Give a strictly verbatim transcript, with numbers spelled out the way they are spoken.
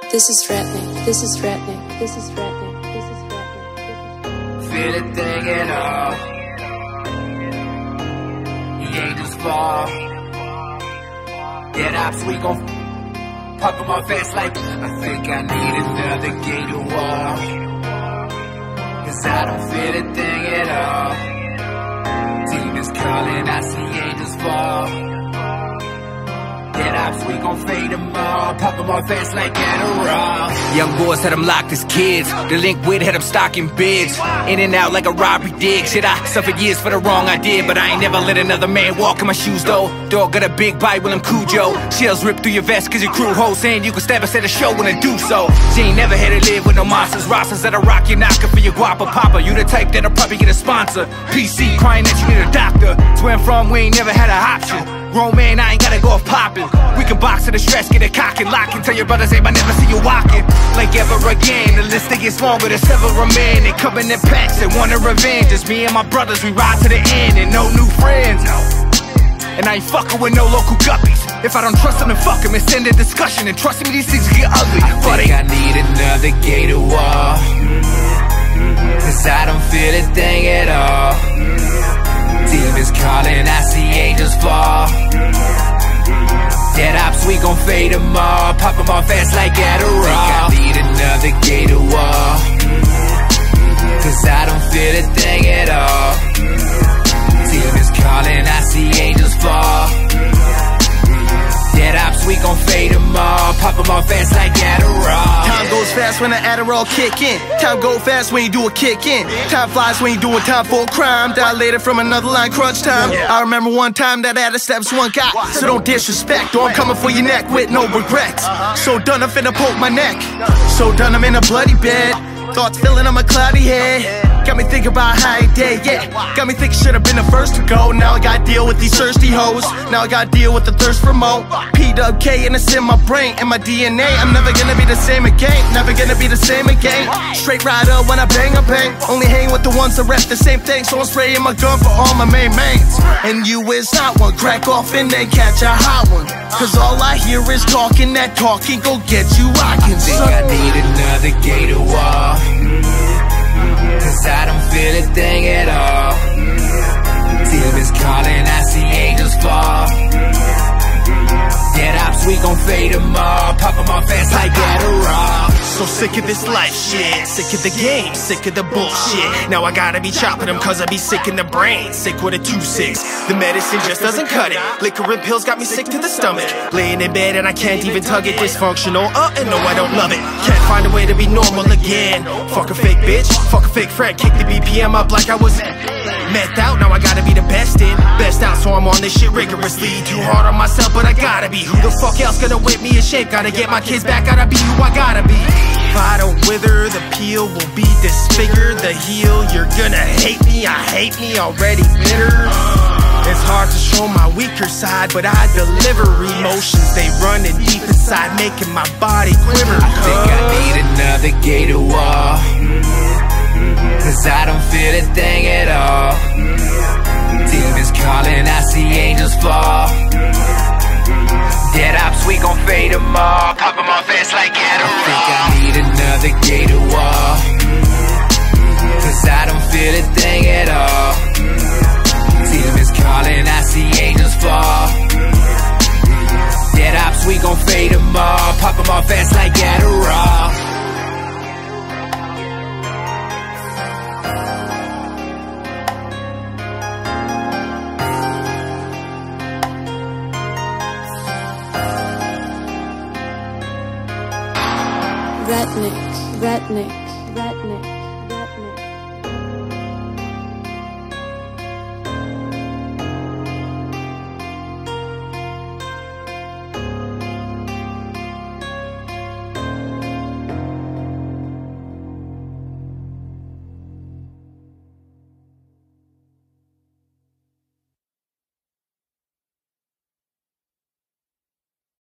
This is Ratnik. This is Ratnik. This is Ratnik. This is Ratnik. Feel a thing at all. The angels fall. Dead ops, we gon' pop them off fast like I think I need another gate or wall. Cause I don't feel a thing at all. Demons calling, I see angels fall. Dead ops, we gon' fade them all. Pop them off fast like Adderall. Young boys had them locked as kids. Delinquent had them stocking bids. In and out like a robbery dig. Shit, I suffered years for the wrong I did, but I ain't never let another man walk in my shoes though. Dog got a big bite, Willem Cujo. Shells rip through your vest cause your crew hoes saying you can stab us at a show when I do so. She ain't never had to live with no monsters. Rosters that'll rock your knocker for your guapa papa. You the type that'll probably get a sponsor. P C crying that you need a doctor. It's where I'm from, we ain't never had an option. Grown man, I ain't gotta go off popping. We can box to the stress, get it cock and lock and tell your brothers, hey, I never see you walking. Like ever again, the list it gets longer, there's several remain. They coming in packs and want a revenge. It's me and my brothers, we ride to the end and no new friends. And I ain't fucking with no local guppies. If I don't trust them, then fuck them and send a discussion. And trust me, these things get ugly. I think I need another gated wall. Cause I don't feel a thing at all. Demons calling, I see angels fall. Dead ops, we gon' fade them all. Pop them off fast like Adderall. I think I need another gated wall. Cause I don't feel a thing at all. Demons calling, I see angels fall. Dead ops, we gon' fade them all. Pop them off fast like Adderall. Time goes fast when the Adderall kick in. Time go fast when you do a kick in. Time flies when you do a time for a crime. Die later from another line, crunch time. I remember one time that Adder steps one got. So don't disrespect, or I'm coming for your neck with no regrets. So done, I'm finna poke my neck. So done, I'm in a bloody bed. Thoughts filling on my cloudy head. Got me thinking about how I did, yeah. Got me thinking should've been the first to go. Now I gotta deal with these thirsty hoes. Now I gotta deal with the thirst for more. P W K and it's in my brain and my D N A. I'm never gonna be the same again. Never gonna be the same again. Straight rider when I bang, I bang. Only hang with the ones that rep the same thing. So I'm spraying my gun for all my main mains. And you is not one. Crack off and then catch a hot one. Cause all I hear is talking. That talking go get you rockin'. Think I need another gated wall. Cause I don't feel a thing at all. Demons calling, I see angels fall. Dead ops, we gon' fade them all. Pop them off fast like Adderall. So sick of this life shit. Sick of the game, sick of the bullshit. Now I gotta be chopping them cause I be sick in the brain. Sick with a two six. The medicine just doesn't cut it. Liquor and pills got me sick to the stomach. Laying in bed and I can't even tug it. Dysfunctional, uh, and no I don't love it. Can't find a way to be normal again. Fuck a fake bitch, fuck a fake friend. Kick the B P M up like I was methed out. Now I gotta be the best in, best out. So I'm on this shit rigorously. Too hard on myself but I gotta be. Who the fuck else gonna whip me in shape? Gotta get my kids back, gotta be who I gotta be. If I don't wither, the peel will be disfigured. The heel, you're gonna hate me. I hate me already bitter. It's hard to show my weaker side, but I deliver emotions. They running deep inside, making my body quiver. I think I need another gated wall. Cause I don't feel a thing at all. Demons calling, I see angels fall. Dead ops, we gon' fade them all. Pop them off fast like Adderall. I think I need another gated wall. Cause I don't feel a thing at all. Demons calling, I see angels fall. Dead ops, we gon' fade them all. Pop them off fast like Adderall. Ratnik, Ratnik, Ratnik.